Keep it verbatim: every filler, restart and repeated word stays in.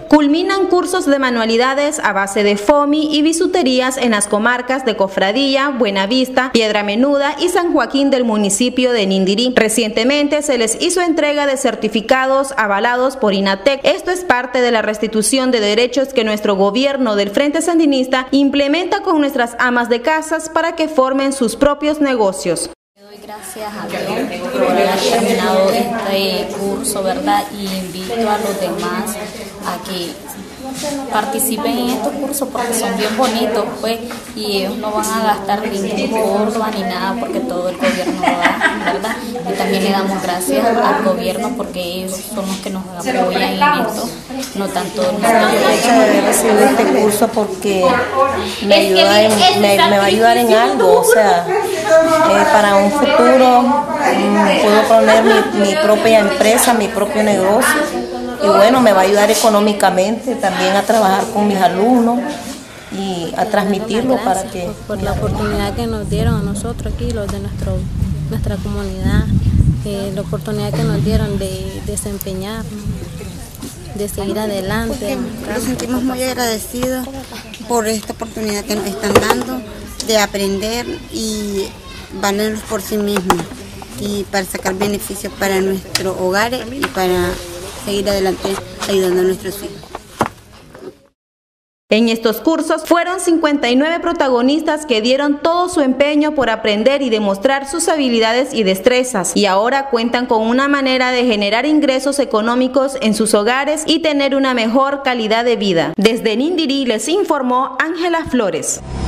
Culminan cursos de manualidades a base de foamy y bisuterías en las comarcas de Cofradía, Buenavista, Piedra Menuda y San Joaquín del municipio de Nindirí. Recientemente se les hizo entrega de certificados avalados por INATEC. Esto es parte de la restitución de derechos que nuestro gobierno del Frente Sandinista implementa con nuestras amas de casas para que formen sus propios negocios. Doy gracias a Dios por haber terminado este curso, ¿verdad? Y invito a los demás a que participen en estos cursos porque son bien bonitos, pues, y ellos no van a gastar ningún gordo ni nada porque todo el gobierno lo da, ¿verdad? Y también le damos gracias al gobierno porque ellos son los que nos apoyan en esto, no tanto nosotros. Yo de haber recibido este curso porque me, ayuda en, me, me va a ayudar en algo, o sea, eh, para un futuro mmm, puedo poner mi, mi propia empresa, mi propio negocio. Y bueno, me va a ayudar económicamente también a trabajar con mis alumnos y a transmitirlo para que... Por la oportunidad que nos dieron a nosotros aquí, los de nuestro, nuestra comunidad, eh, la oportunidad que nos dieron de desempeñarnos, de seguir adelante. Nos sentimos muy agradecidos por esta oportunidad que nos están dando de aprender y valernos por sí mismos y para sacar beneficios para nuestros hogares y para seguir adelante ayudando a nuestros hijos. En estos cursos fueron cincuenta y nueve protagonistas que dieron todo su empeño por aprender y demostrar sus habilidades y destrezas, y ahora cuentan con una manera de generar ingresos económicos en sus hogares y tener una mejor calidad de vida. Desde Nindirí les informó Ángela Flores.